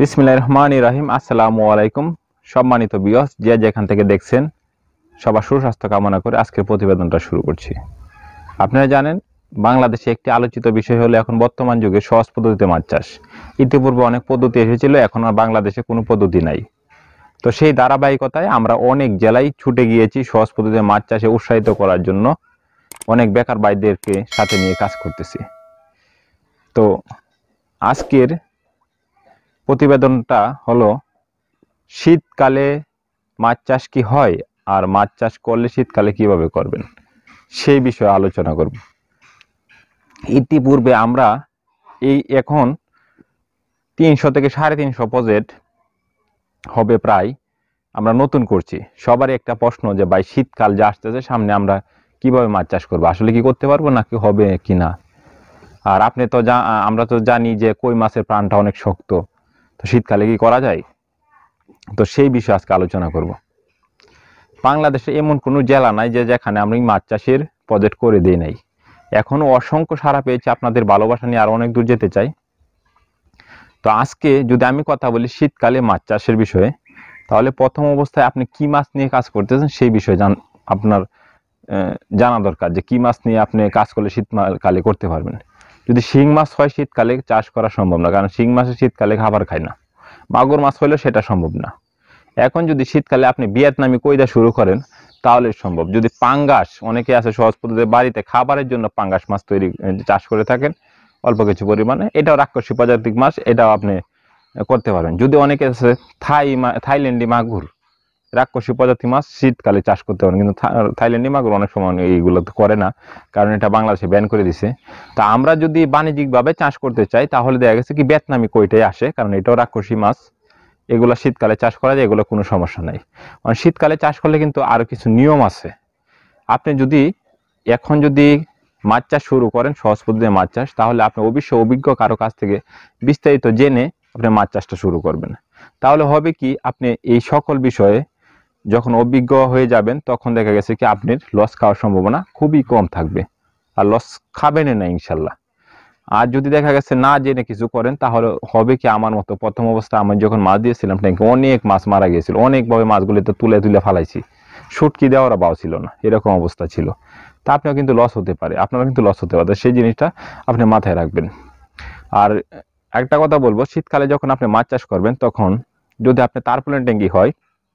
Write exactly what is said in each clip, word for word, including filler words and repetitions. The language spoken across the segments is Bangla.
বিসমিল্লাহির রহমানির রহিম। আসসালামু আলাইকুম সম্মানিত ভিউয়ার্স, যে যেখান থেকে দেখছেন সবার সুস্বাস্থ্য কামনা করে আজকের প্রতিবেদনটা শুরু করছি। আপনারা জানেন বাংলাদেশে একটি আলোচিত বিষয় হলো এখন বর্তমান যুগে সহজ পদ্ধতিতে মাছ চাষ। ইতিপূর্বে অনেক পদ্ধতি এসেছিল, এখন আর বাংলাদেশে কোনো পদ্ধতি নাই। তো সেই ধারাবাহিকতায় আমরা অনেক জেলায় ছুটে গিয়েছি সহজ পদ্ধতিতে মাছ চাষে উৎসাহিত করার জন্য। অনেক বেকার ভাইদেরকে সাথে নিয়ে কাজ করতেছি। তো আজকের প্রতিবেদনটা হলো শীতকালে মাছ চাষ কি হয় আর মাছ চাষ করলে শীতকালে কিভাবে করবেন সেই বিষয়ে আলোচনা করব। ইতিপূর্বে আমরা এই এখন তিনশো থেকে সাড়ে তিনশো প্রজেক্ট হবে প্রায় আমরা নতুন করছি। সবারই একটা প্রশ্ন যে ভাই শীতকাল যে আসতেছে সামনে আমরা কিভাবে মাছ চাষ করবো, আসলে কি করতে পারবো নাকি হবে কি না। আর আপনি তো আমরা তো জানি যে কই মাছের প্রাণটা অনেক শক্ত, তো শীতকালে কি করা যায়, তো সেই বিষয়ে আজকে আলোচনা করব। বাংলাদেশে এমন কোনো জেলা নাই যে যেখানে আমরা মাছ চাষের প্রজেক্ট করে দিই নাই। এখনো অসংখ্য সাড়া পেয়েছি, আপনাদের ভালোবাসা নিয়ে আরো অনেক দূর যেতে চাই। তো আজকে যদি আমি কথা বলি শীতকালে মাছ চাষের বিষয়ে, তাহলে প্রথম অবস্থায় আপনি কি মাছ নিয়ে কাজ করতেছেন সেই বিষয়ে জান আপনার জানা দরকার, যে কি মাছ নিয়ে আপনি কাজ করলে শীতকালে করতে পারবেন। যদি শিং মাছ হয় শীতকালে চাষ করা সম্ভব না, কারণ শিং মাছের শীতকালে খাবার খায় না। মাগুর মাছ হলেও সেটা সম্ভব না। এখন যদি শীতকালে আপনি ভিয়েতনামি কইদা শুরু করেন তাহলে সম্ভব। যদি পাঙ্গাস, অনেকে আছে সহজ পদ্ধতিতে বাড়িতে খাবারের জন্য পাঙ্গাস মাছ তৈরি চাষ করে থাকেন অল্প কিছু পরিমাণে, এটাও রাক্ষসী প্রজাতিক মাছ, এটাও আপনি করতে পারবেন। যদি অনেকে আছে থাই থাইল্যান্ডি মাগুর, রাক্ষসী প্রজাতি মাছ শীতকালে চাষ করতে পারেন, কিন্তু থাইল্যান্ডি মাগুর অনেক সময় এইগুলো তো করে না, কারণ এটা বাংলাদেশে ব্যান করে দিছে। তা আমরা যদি বাণিজ্যিকভাবে চাষ করতে চাই তাহলে দেখা গেছে কি ভিয়েতনামি কইটাই আসে, কারণ এটাও রাক্ষসী মাছ, এগুলো শীতকালে চাষ করা যায়, এগুলো কোনো সমস্যা নাই। মানে শীতকালে চাষ করলে কিন্তু আরো কিছু নিয়ম আছে। আপনি যদি এখন যদি মাছ চাষ শুরু করেন সহজ পদ্ধতিতে মাছ চাষ, তাহলে আপনি অবশ্যই অভিজ্ঞ কারো কাছ থেকে বিস্তারিত জেনে আপনি মাছ চাষটা শুরু করবেন। তাহলে হবে কি, আপনি এই সকল বিষয়ে যখন অভিজ্ঞ হয়ে যাবেন তখন দেখা গেছে কি আপনার লস খাওয়ার সম্ভাবনা খুবই কম থাকবে, আর লস খাবেন না ইনশাল্লাহ। আর যদি দেখা গেছে না জেনে কিছু করেন তাহলে হবে কি আমার মতো প্রথম অবস্থা আমি যখন মাছ দিয়েছিলাম ট্যাঙ্কে অনেক মাছ মারা গিয়েছিল, অনেকভাবে মাছগুলিতে তুলে তুলে ফালাইছি, শুটকি দেওয়ার বাও ছিল না, এরকম অবস্থা ছিল। তা আপনার কিন্তু লস হতে পারে, আপনারা কিন্তু লস হতে পারে, সেই জিনিসটা আপনি মাথায় রাখবেন। আর একটা কথা বলবো, শীতকালে যখন আপনি মাছ চাষ করবেন তখন যদি আপনি তারপলেন ট্যাঙ্কি হয়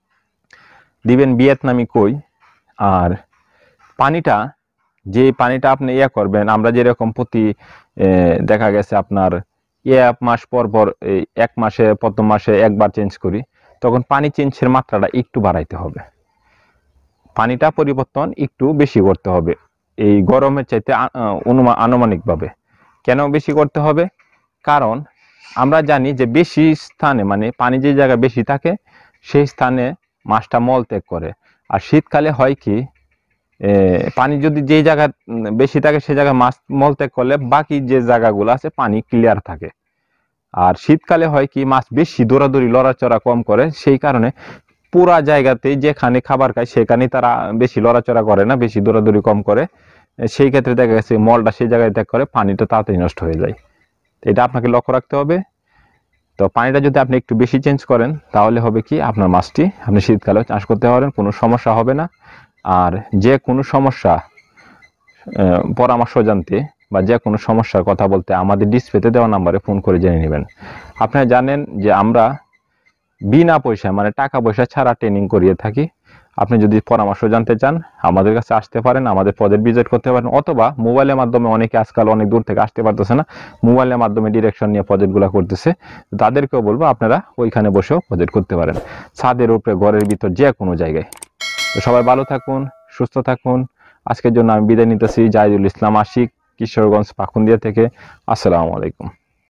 দিবেন ভিয়েতনামি কই, আর পানিটা যে পানিটা আপনি ইয়ে করবেন, আমরা যেরকম প্রতি দেখা গেছে আপনার এক মাস পর পর এক মাসে প্রথম মাসে একবার চেঞ্জ করি, তখন পানি চেঞ্জের মাত্রাটা একটু বাড়াইতে হবে, পানিটা পরিবর্তন একটু বেশি করতে হবে এই গরমের চাইতে অনুমান আনুমানিকভাবে। কেন বেশি করতে হবে, কারণ আমরা জানি যে বেশি স্থানে মানে পানি যে জায়গায় বেশি থাকে সেই স্থানে মাছটা মল ত্যাগ করে। আর শীতকালে হয় কি, পানি যদি যে জায়গা বেশি থাকে সে জায়গায় মাছ মল ত্যাগ করলে বাকি যে জায়গাগুলো আছে পানি ক্লিয়ার থাকে। আর শীতকালে হয় কি, মাছ বেশি দৌড়াদৌড়ি লড়াচড়া কম করে, সেই কারণে পুরা জায়গাতে যেখানে খাবার খায় সেখানে তারা বেশি লড়াচড়া করে না, বেশি দৌড়াদৌড়ি কম করে, সেই ক্ষেত্রে দেখা গেছে মলটা সেই জায়গায় ত্যাগ করে, পানিটা তাড়াতাড়ি নষ্ট হয়ে যায়। এটা আপনাকে লক্ষ্য রাখতে হবে। তো পানিটা যদি আপনি একটু বেশি চেঞ্জ করেন তাহলে হবে কি আপনার মাছটি আপনি শীতকালে চাষ করতে পারেন, কোনো সমস্যা হবে না। আর যে কোনো সমস্যা পরামর্শ জানতে বা যে কোনো সমস্যার কথা বলতে আমাদের ডিসপ্লেতে দেওয়া নাম্বারে ফোন করে জেনে নেবেন। আপনারা জানেন যে আমরা বিনা পয়সা মানে টাকা পয়সা ছাড়া ট্রেনিং করিয়ে থাকি। আপনি যদি পরামর্শ জানতে চান আমাদের কাছে আসতে পারেন, আমাদের প্রজেক্ট ভিজিট করতে পারেন, অথবা মোবাইলের মাধ্যমে, অনেকে আজকাল অনেক দূর থেকে আসতে পারতেছে না, মোবাইলের মাধ্যমে ডিরেকশন নিয়ে প্রজেক্টগুলো করতেছে, তাদেরকেও বলবো আপনারা ওইখানে বসেও প্রজেক্ট করতে পারেন, ছাদের উপরে, ঘরের ভিতর, যে কোনো জায়গায়। তো সবাই ভালো থাকুন, সুস্থ থাকুন। আজকের জন্য আমি বিদায় নিতেছি। জাহিদুল ইসলাম আশিক, কিশোরগঞ্জ পাখুন্দিয়া থেকে। আসসালামু আলাইকুম।